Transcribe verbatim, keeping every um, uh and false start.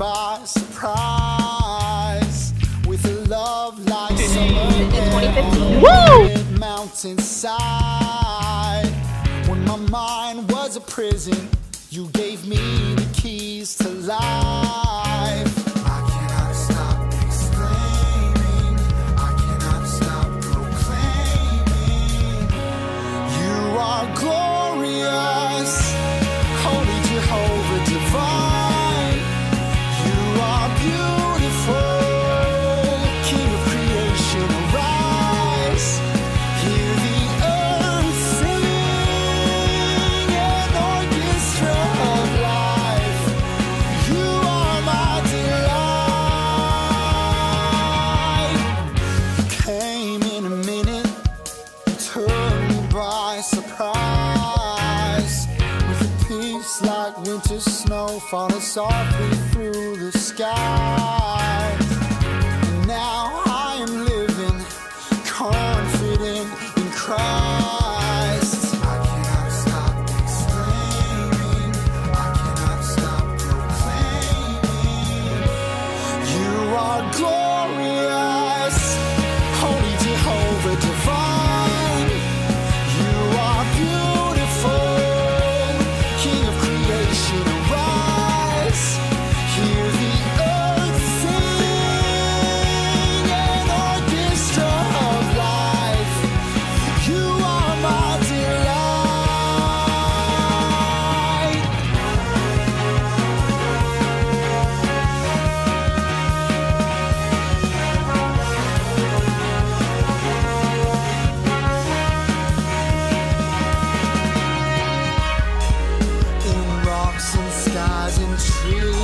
by surprise with a love like summer air. Woo! Mountainside. When my mind was a prison, you gave me the keys to life. I cannot stop exclaiming, I cannot stop proclaiming, you are glorious, holy Jehovah divine. You are beautiful, King of creation, arise. Hear the earth sing an orchestra of life. You are my delight. You came in a minute, you took me by surprise with a peace like winter snow falling softly through the sky. And now I am living confident in Christ. I cannot stop exclaiming, I cannot stop proclaiming, you are glorious, holy Jehovah divine. You are beautiful, King of creation, arise. Hear the earth sing an orchestra of life. You are my delight. In rocks and skies and trees,